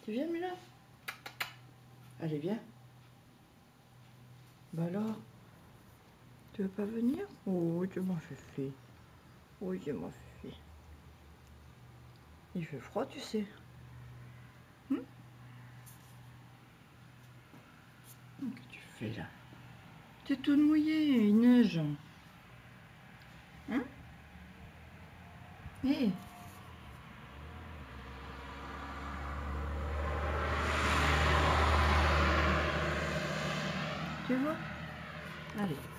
Tu viens, Mila? Allez, viens. Bah alors, tu veux pas venir? Oh, tu m'as fait fait. Oui, tu m'as fait fait. Il fait froid, tu sais. Qu'est-ce que tu fais là? T'es toute mouillée, il neige. Hein? Hé! Tu vois? Allez.